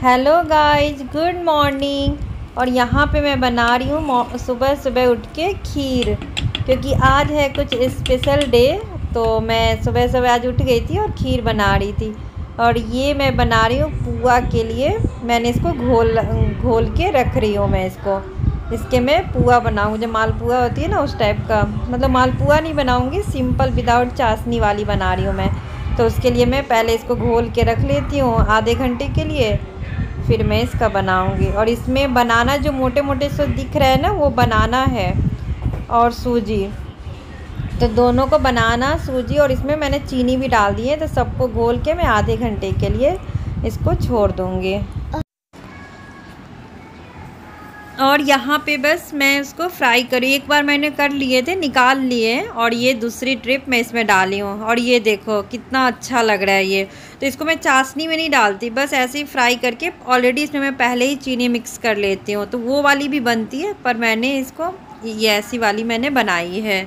Hello guys, good morning. और यहाँ पे मैं बना रही हूँ सुबह सुबह उठ के खीर, क्योंकि आज है कुछ स्पेशल डे। तो मैं सुबह सुबह आज उठ गई थी और खीर बना रही थी। और ये मैं बना रही हूँ पुआ के लिए। मैंने इसको घोल के रख रही हूँ। मैं इसके मैं पुआ बनाऊँगी, जो मालपुआ होती है ना उस टाइप का। मतलब मालपुआ नहीं बनाऊँगी, सिंपल विदाउट चाशनी वाली बना रही हूँ मैं। तो उसके लिए मैं पहले इसको घोल के रख लेती हूँ आधे घंटे के लिए, फिर मैं इसका बनाऊंगी। और इसमें बनाना जो मोटे मोटे से दिख रहा है ना, वो बनाना है और सूजी। तो दोनों को बनाना, सूजी, और इसमें मैंने चीनी भी डाल दी है। तो सबको घोल के मैं आधे घंटे के लिए इसको छोड़ दूंगी। और यहाँ पे बस मैं उसको फ्राई करी, एक बार मैंने कर लिए थे, निकाल लिए। और ये दूसरी ट्रिप मैं इसमें डाली हूँ। और ये देखो कितना अच्छा लग रहा है ये। तो इसको मैं चाशनी में नहीं डालती, बस ऐसे ही फ्राई करके। ऑलरेडी इसमें मैं पहले ही चीनी मिक्स कर लेती हूँ, तो वो वाली भी बनती है, पर मैंने इसको ये ऐसी वाली मैंने बनाई है।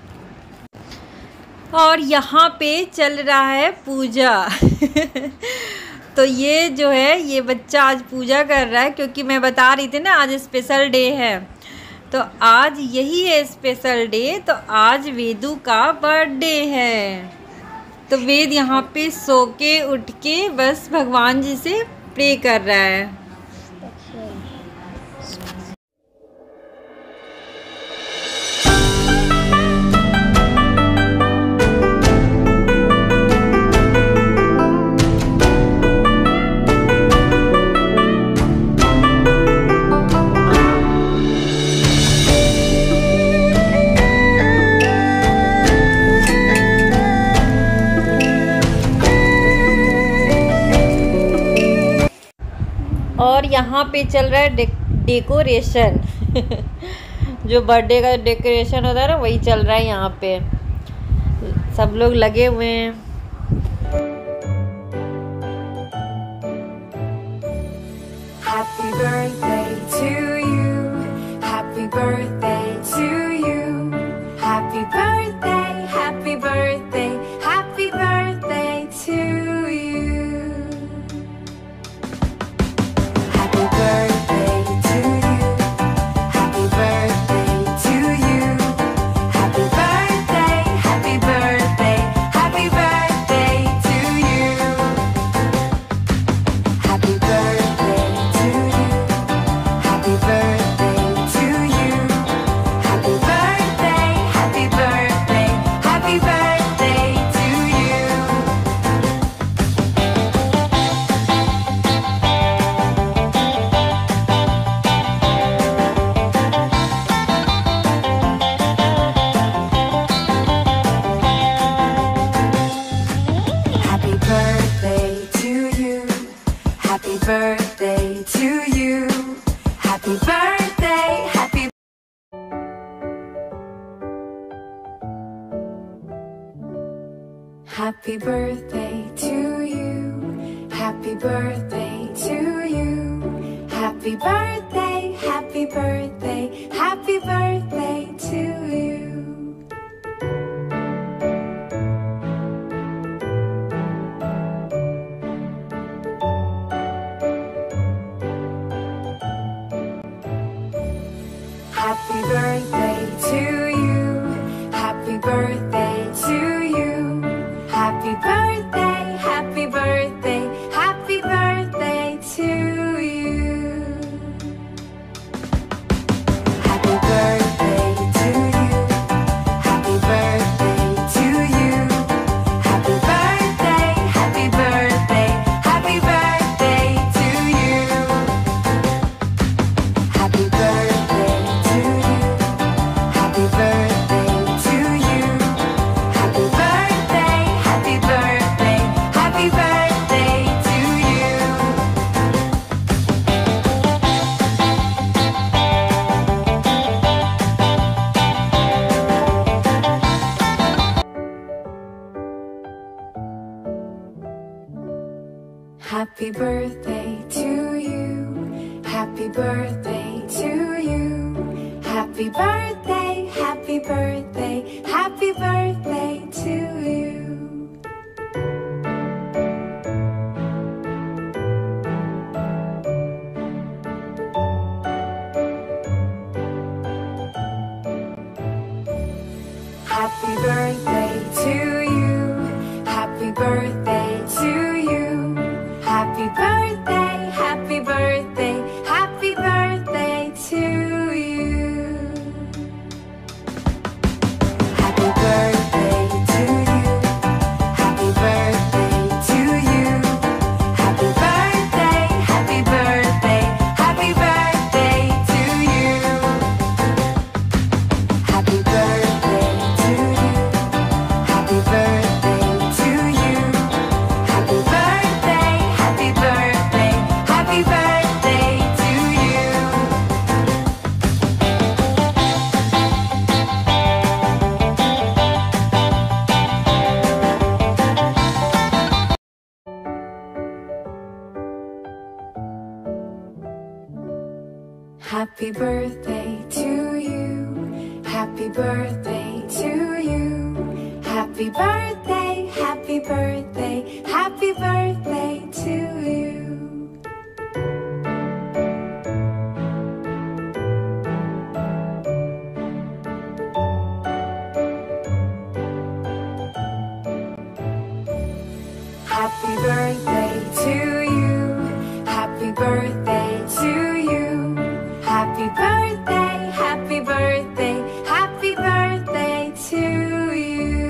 और यहाँ पे चल रहा है पूजा तो ये जो है, ये बच्चा आज पूजा कर रहा है, क्योंकि मैं बता रही थी ना आज स्पेशल डे है। तो आज यही है स्पेशल डे। तो आज वेदू का बर्थडे है। तो वेद यहाँ पे सो के उठ के बस भगवान जी से प्रे कर रहा है। और यहाँ पे चल रहा है डेकोरेशन जो बर्थडे का डेकोरेशन होता है ना, वही चल रहा है। यहाँ पे सब लोग लगे हुए हैं। Happy birthday to you. Happy birthday to you. Happy birthday, happy birthday, happy birthday to you. Happy birthday to you. Happy birthday to you. Happy birthday, happy birthday, happy birthday to you. Happy birthday to you. Happy birthday to you. Happy birthday, happy birthday, happy birthday to you. Happy birthday to you. Happy birthday to you. Happy birthday, happy. Happy birthday to you. Happy birthday to you. Happy birthday, happy birthday, happy birthday to you. Happy birthday to you. Happy birthday to you. Happy birthday, happy birthday, happy birthday to you. Happy birthday to you. Happy birthday to you. Happy birthday, happy birthday, happy birthday to you. Happy birthday to you. Happy birthday to you. Happy birthday, happy birthday, happy birthday to you. Happy birthday to you. Happy birthday to you. Happy birthday, happy birthday, happy birthday to you. Happy birthday to you. Happy birthday to you. Happy birthday, happy birthday, happy birthday to you. Happy birthday to you. Happy birthday to you. Happy birthday, happy birthday, happy birthday to you.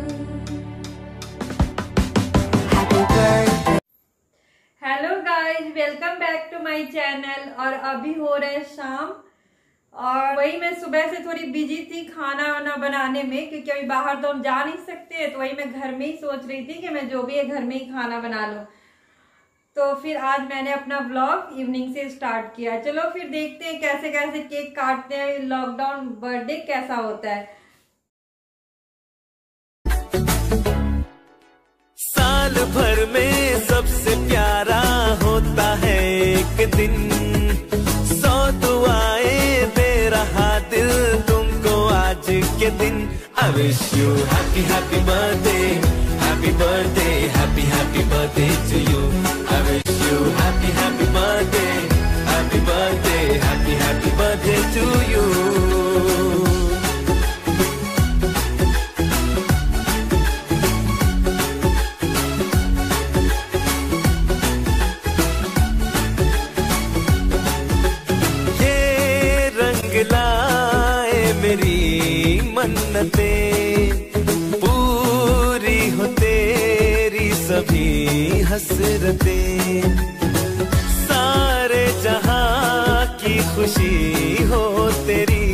Happy birthday. Hello guys, welcome back to my channel. और अभी हो रहा है शाम, और वही मैं सुबह से थोड़ी बिजी थी खाना वाना बनाने में, क्योंकि अभी बाहर तो हम जा नहीं सकते। तो वही मैं घर में ही सोच रही थी कि मैं जो भी है घर में ही खाना बना लूं। तो फिर आज मैंने अपना व्लॉग इवनिंग से स्टार्ट किया। चलो फिर देखते हैं कैसे कैसे केक काटते हैं। लॉकडाउन बर्थडे कैसा होता है। साल भर में सबसे प्यारा होता है एक दिन, 100 दुआएं दे रहा दिल तुमको आज के दिन। I wish you happy happy birthday, happy birthday, happy happy birthday to you. I wish you happy happy birthday, happy birthday, happy happy birthday to you. लाए मेरी मन्नतें, पूरी हो तेरी सभी हसरतें। सारे जहां की खुशी हो तेरी,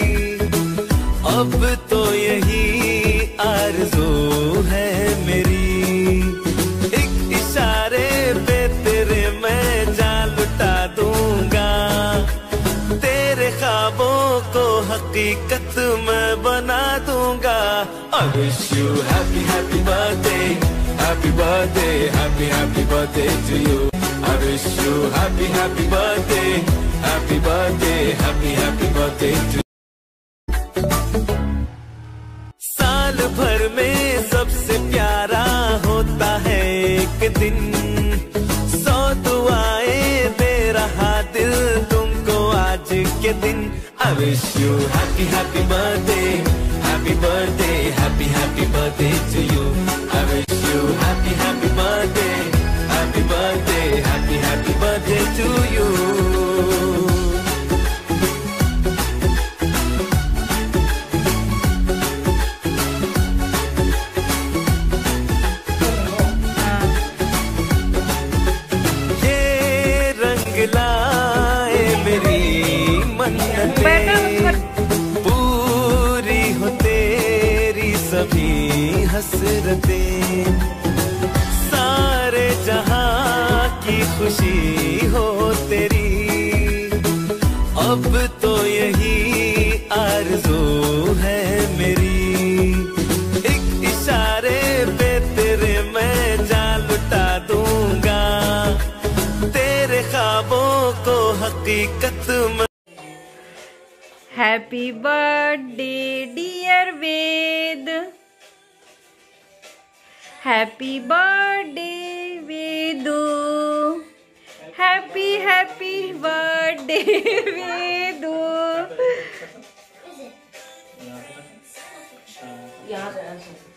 अब तो यही आरज़ू है मेरी। एक इशारे पे तेरे मैं जान लुटा दूंगा, तेरे ख्वाबों को हकीकत मैं बना दूंगा। I wish you happy happy birthday, happy birthday, happy happy birthday to you. I wish you happy happy birthday, happy birthday, happy happy birthday to you. साल भर में सबसे प्यारा होता है एक दिन, 100 दुआएं दे रहा दिल तुमको आज के दिन। I wish you happy happy birthday, happy birthday, happy happy birthday to you. I wish you happy happy birthday, happy birthday, happy happy birthday to you. ये रंग लाए मेरी मन्नतें, पूरी हो तेरी सभी हसरतें। सारे जहां की खुशी हो तेरी, अब तो यही आरज़ू है मेरी। एक इशारे पे तेरे मैं जान लुटा दूंगा, तेरे ख्वाबों को हकीकत में। Happy birthday dear Ved, happy birthday Vedu, happy happy birthday Vedu. यहाँ